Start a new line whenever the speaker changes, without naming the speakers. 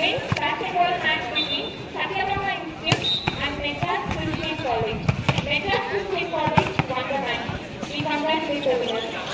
men's basketball match between Satyabama Institute and Madras Christian College. Madras Christian College won the match. We congratulate the winners.